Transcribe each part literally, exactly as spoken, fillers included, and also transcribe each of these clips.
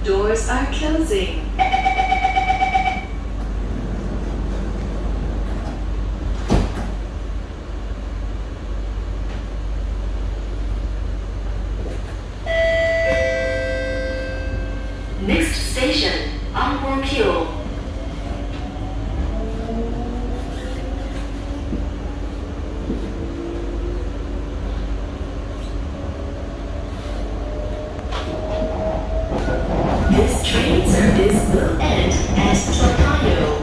Doors are closing. Next station, Ang-Mo-Kyo. This train service will end at Tokayo.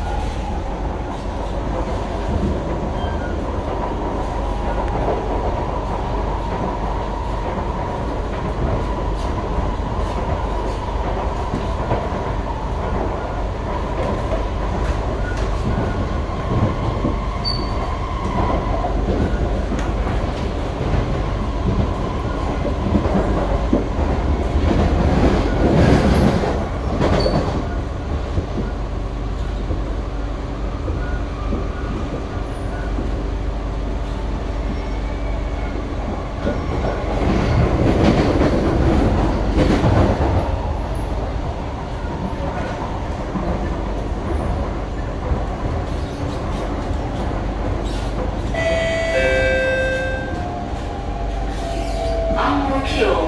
Ang-Mo-Kyo.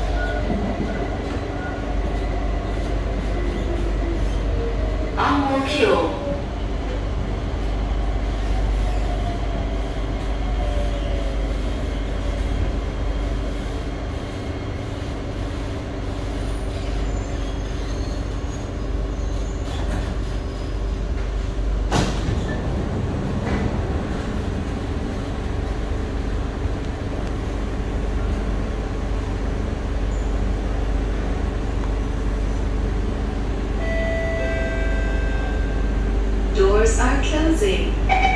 Ang-Mo-Kyo. Doors are closing.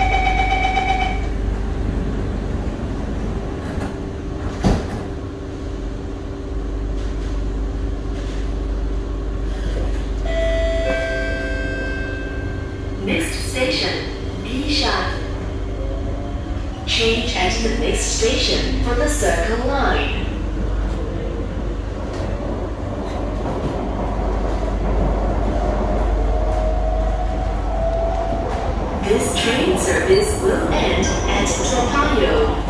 Next station, Bishan. Change at the next station for the Circle Line. This train service will end at Tokayo.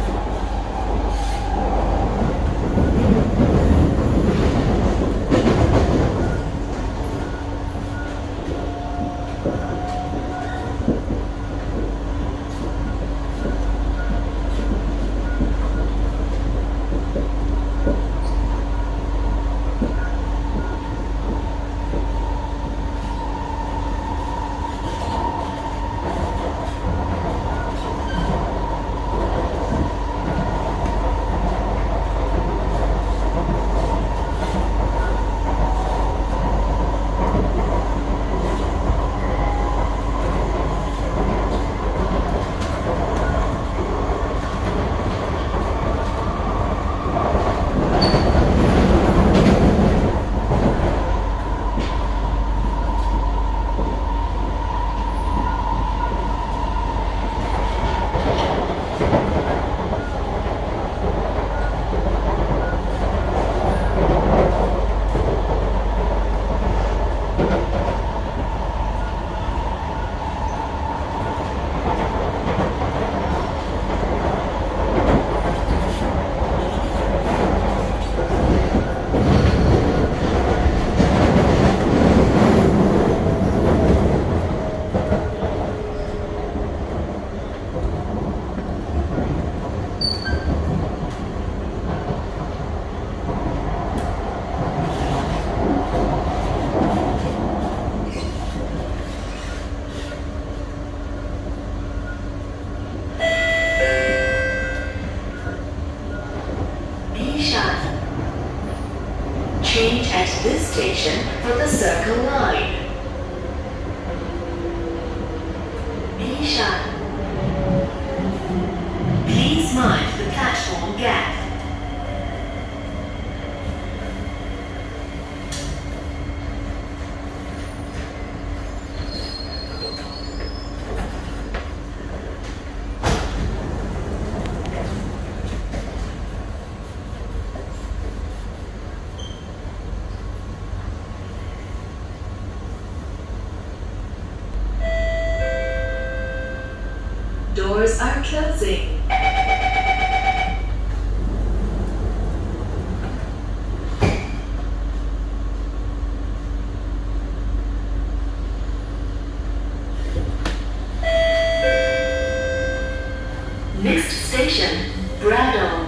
Change at this station for the Circle Line. Bishan. Please mind the platform gap. Doors are closing. Next station, Brado.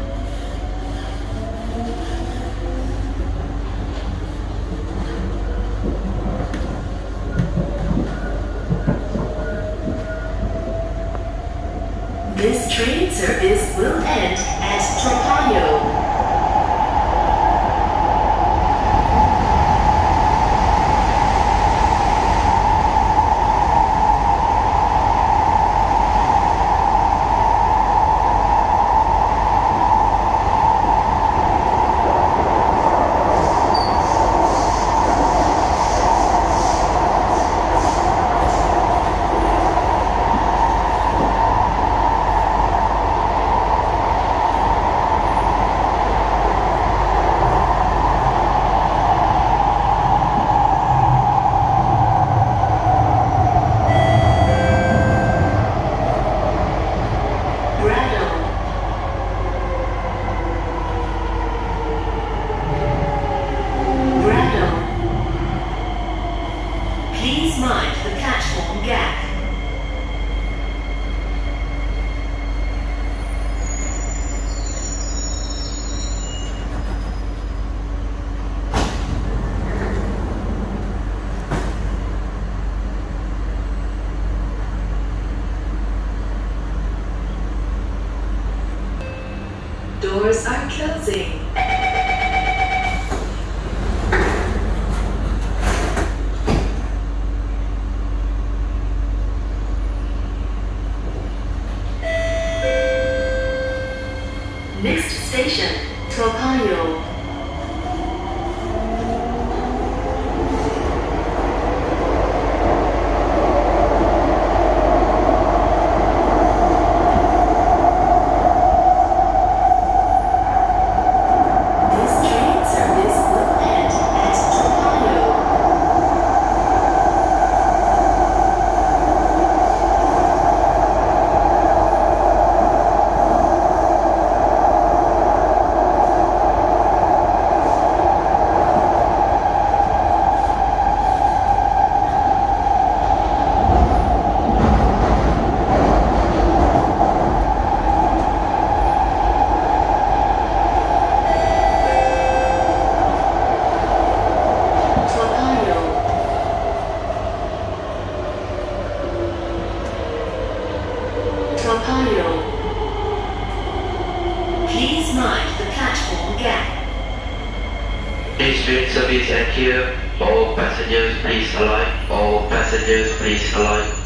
This train service will end at Torcayo. Mind the platform gap. Doors are closing. Next station, Torcayo. Torcayo. Please mind the platform gap. This train service at here. All passengers please alight. All passengers please alight.